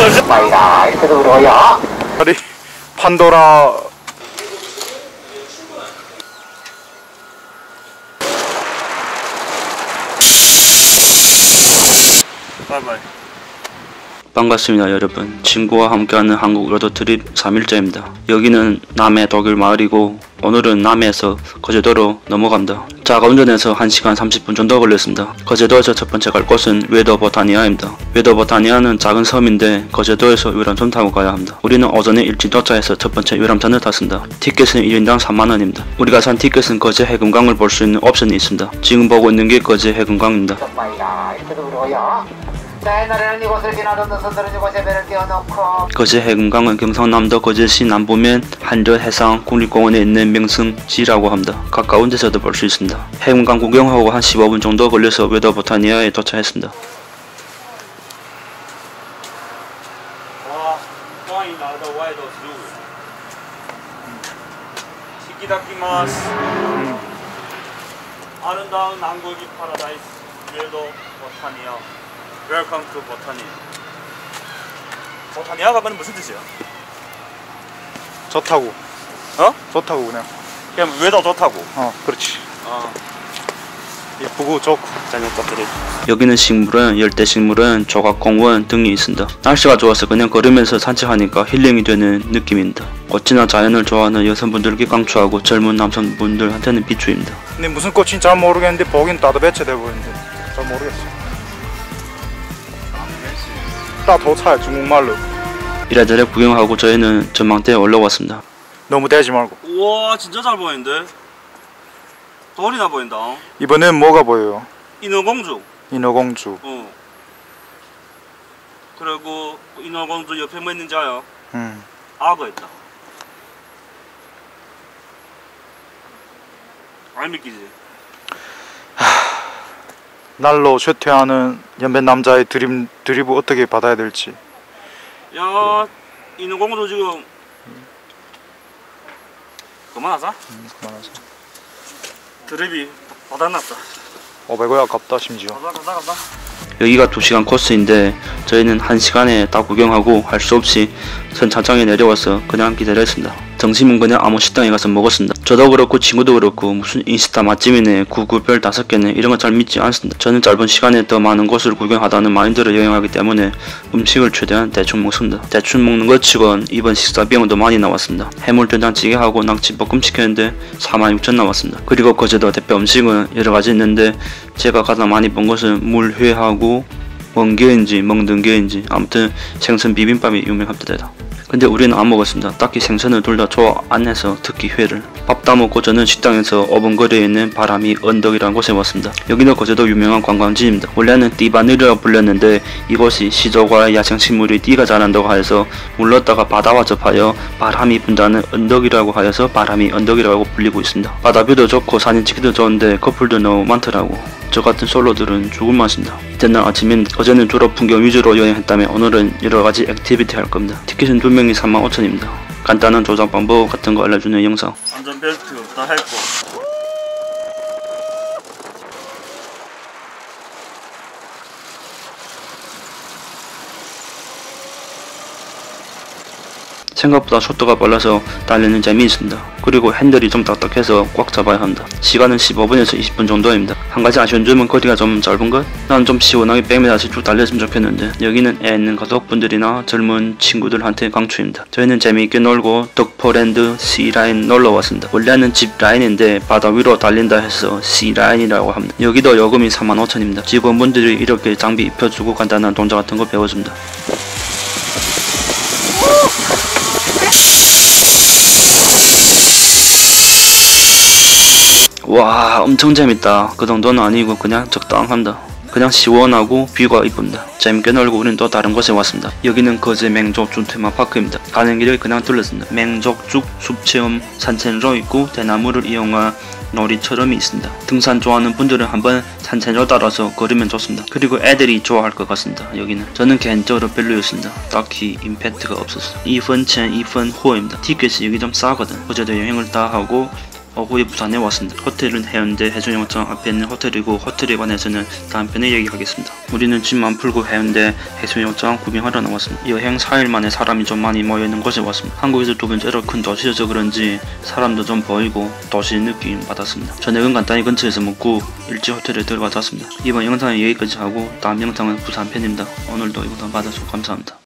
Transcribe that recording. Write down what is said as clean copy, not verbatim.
아니 판도라 바이바이. 반갑습니다 여러분. 친구와 함께하는 한국 로드트립 3일째입니다. 여기는 남해 독일 마을이고 오늘은 남해에서 거제도로 넘어갑니다. 자가 운전해서 1시간 30분 정도 걸렸습니다. 거제도에서 첫 번째 갈 곳은 웨더버타니아입니다. 웨더버타니아는 작은 섬인데 거제도에서 유람선 타고 가야 합니다. 우리는 오전에 일찍 도착해서 첫 번째 유람선을 탔습니다. 티켓은 1인당 3만원입니다. 우리가 산 티켓은 거제 해금강을 볼 수 있는 옵션이 있습니다. 지금 보고 있는 게 거제 해금강입니다. 거제 해금강은 경상남도 거제시 남부면 한려 해상 국립공원에 있는 명승지라고 합니다. 가까운 데서도 볼 수 있습니다. 해금강 구경하고 한 15분 정도 걸려서 웨더버타니아에 도착했습니다. 아름다운 남극이 파라다이스 웨더버타니아. 웰컴 투 버타니. 버타니아가 그는 무슨 뜻이야? 좋다고. 어? 좋다고 그냥. 그냥 웨더 좋다고. 그렇지. 예쁘고 좋고 자연 것들이. 여기는 식물원, 열대식물원, 조각공원 등이 있습니다. 날씨가 좋아서 그냥 걸으면서 산책하니까 힐링이 되는 느낌입니다. 꽃이나 자연을 좋아하는 여성분들께 강추하고 젊은 남성분들한테는 비추입니다. 근데 무슨 꽃인지 잘 모르겠는데 보긴 따도 배치돼 보이는데 잘 모르겠어. 따도차 중국말로. 이래저래 구경하고 저희는 전망대에 올라왔습니다. 너무 대지 말고. 우와 진짜 잘 보이는데? 돌이나 보인다. 이번엔 뭐가 보여요? 인어공주. 인어공주. 그리고 인어공주 옆에 뭐 있는지 알아요? 악어 있다. 안 믿기지? 날로 쇠퇴하는 연변 남자의 드립을 어떻게 받아야 될지. 야, 인어공주 지금 그만하자. 그만하자. 드립이 받아놨다. 500원 아깝다 심지어. 가자. 여기가 2시간 코스인데 저희는 1시간에 다 구경하고 할 수 없이 선착장에 내려와서 그냥 기다렸습니다. 점심은 그냥 아무 식당에 가서 먹었습니다. 저도 그렇고 친구도 그렇고 무슨 인스타 맛집이네, 구구별 5개네 이런 거 잘 믿지 않습니다. 저는 짧은 시간에 더 많은 곳을 구경하다는 마인드로 여행하기 때문에 음식을 최대한 대충 먹습니다. 대충 먹는 것 치곤 이번 식사 비용도 많이 나왔습니다. 해물된장찌개하고 낙지볶음 시켰는데 46,000 나왔습니다. 그리고 거제도 대표 음식은 여러가지 있는데 제가 가장 많이 본 것은 물회하고 멍게인지 멍등게인지 아무튼 생선 비빔밥이 유명합니다. 근데 우리는 안 먹었습니다. 딱히 생선을 둘 다 좋아 안 해서 특히 회를. 밥 다 먹고 저는 식당에서 5분 거리에 있는 바람이 언덕이라는 곳에 왔습니다. 여기는 거제도 유명한 관광지입니다. 원래는 띠바늘이라고 불렸는데 이곳이 시조과 야생식물이 띠가 자란다고 하여서 물렀다가 바다와 접하여 바람이 분다는 언덕이라고 하여서 바람이 언덕이라고 불리고 있습니다. 바다뷰도 좋고 사진 찍기도 좋은데 커플도 너무 많더라고. 저 같은 솔로들은 죽을 맛입니다. 이튿날 아침엔 어제는 주로 풍경 위주로 여행했다면 오늘은 여러가지 액티비티 할 겁니다. 티켓은 2명이 35,000원입니다. 간단한 조작 방법 같은 거 알려주는 영상. 안전벨트 다 했고. 생각보다 속도가 빨라서 달리는 재미있습니다. 그리고 핸들이 좀 딱딱해서 꽉 잡아야 합니다. 시간은 15분에서 20분 정도입니다. 한 가지 아쉬운 점은 거리가 좀 짧은 것? 난 좀 시원하게 100m씩 쭉 달렸으면 좋겠는데 여기는 애 있는 가족분들이나 젊은 친구들한테 강추입니다. 저희는 재미있게 놀고 덕포랜드 C라인 놀러 왔습니다. 원래는 집 라인인데 바다 위로 달린다 해서 C라인이라고 합니다. 여기도 요금이 45,000원입니다. 직원분들이 이렇게 장비 입혀주고 간단한 동작 같은 거 배워줍니다. 와 엄청 재밌다. 그 정도는 아니고 그냥 적당합니다. 그냥 시원하고 뷰가 이쁩니다. 재밌게 놀고 우리는 또 다른 곳에 왔습니다. 여기는 거제 맹족죽 테마파크입니다. 가는 길을 그냥 둘렀습니다. 맹족죽 숲체험 산책로 있고 대나무를 이용한 놀이처럼이 있습니다. 등산 좋아하는 분들은 한번 산책로 따라서 걸으면 좋습니다. 그리고 애들이 좋아할 것 같습니다. 여기는 저는 개인적으로 별로였습니다. 딱히 임팩트가 없었어요. 2分钱 2分货입니다. 티켓이 여기 좀 싸거든. 어제도 여행을 다 하고 오후에 부산에 왔습니다. 호텔은 해운대 해수욕장 앞에 있는 호텔이고 호텔에 관해서는 다음편에 얘기하겠습니다. 우리는 짐만 풀고 해운대 해수욕장 구경하러 나왔습니다. 여행 4일 만에 사람이 좀 많이 모여있는 곳에 왔습니다. 한국에서 두 번째로 큰 도시여서 그런지 사람도 좀 보이고 도시 느낌 받았습니다. 저녁은 간단히 근처에서 먹고 일찍 호텔에 들어가 잤습니다. 이번 영상은 여기까지 하고 다음 영상은 부산 편입니다. 오늘도 이거 봐주셔서 감사합니다.